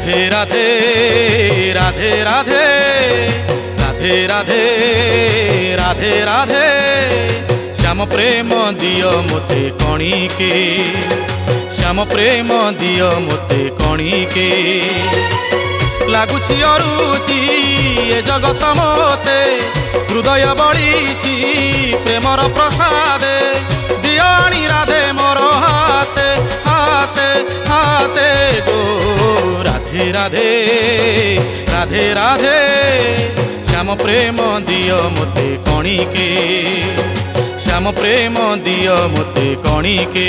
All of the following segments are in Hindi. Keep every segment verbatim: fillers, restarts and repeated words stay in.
राधे राधे राधे राधे राधे राधे राधे राधे श्याम प्रेम दियो मोते कणिके श्याम प्रेम दियो मोते कणिके लागुछि अरुचि ए जगत मोते हृदय बळीछि प्रेमर प्रसादे दियो आनी राधे मोर हाते हाते हाते गो राधे राधे राधे राधे श्याम प्रेम दियो मोते कणिके श्याम प्रेम दियो मोते कणिके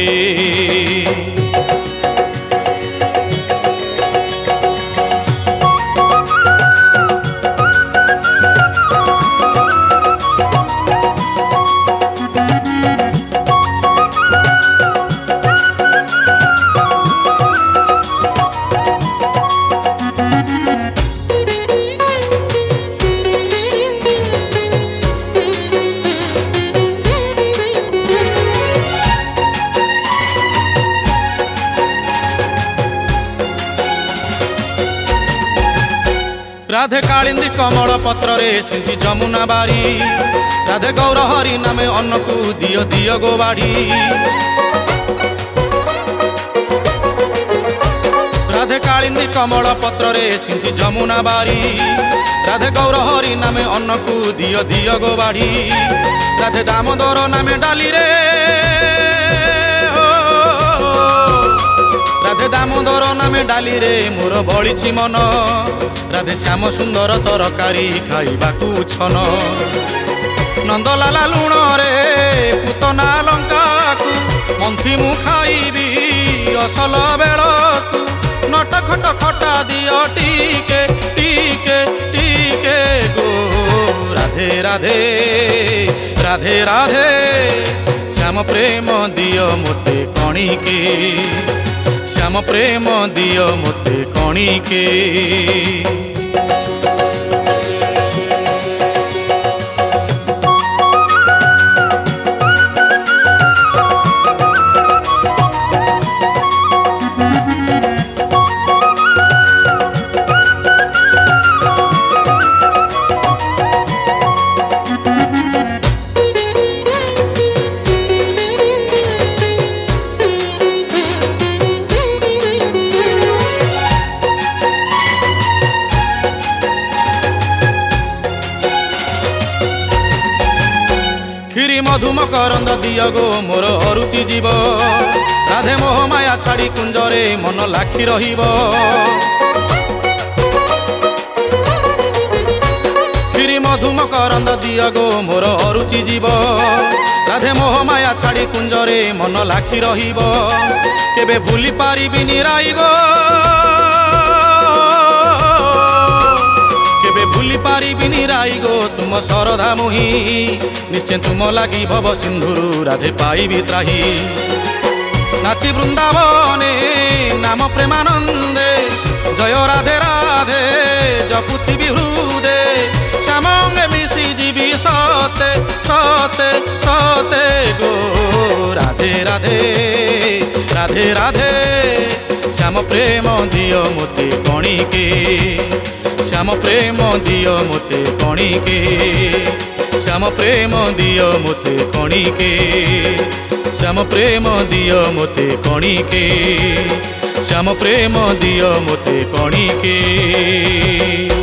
राधे कालिंदी कमल पत्र रे सिंची जमुना बारी राधे गौर हरि नामे अन्नकू दियो दियो गो बाड़ी राधे कालिंदी कमल पत्र रे सिंची जमुना बारी राधे गौर हरि नामे अन्नकू दियो दियो गो बाड़ी राधे दामोदर नामे डाली रे राधे दामोदर नामे डाली रे मोर बळीछि मन राधे श्याम सुंदर तरकारी खाइबाकू छन नंदलाला लुण रे पुतना लंका को मंथी मु खाइबी असल बेलकू नट खट खटा दियो टीके टीके टीके गो राधे राधे राधे राधे श्याम प्रेम दियो मोते कणिके श्याम प्रेम दियो मोते कणिके खीरी मधुम करंद दियो गो मोर अरुचि जीव राधे मोह माया छाड़ी कुंजरे मन लाखी रहिबो खीरी मधुम करंद दियो गो मोर अरुचि जीव राधे मोह माया छाड़ी कुंजरे मन लाखी रहिबो केबे भूली पारिबिनी राइगो भूली पारिबिनी राइगो तुम सरधा मुही निश्चय तुम लगी भव सिंधुरु राधे पाइबी त्राही नाची वृंदावने नाम प्रेमानंदे जय राधे राधे जपुथिबी हृदे श्यामंगे मिसी जीवी सते सते सते गो राधे राधे राधे राधे श्याम प्रेम दियो मोते कणिके श्याम प्रेम दियो मोते कणिके श्याम प्रेम दियो मोते कणिके श्याम प्रेम दियो मोते कणिके श्याम प्रेम दियो मोते कणिके।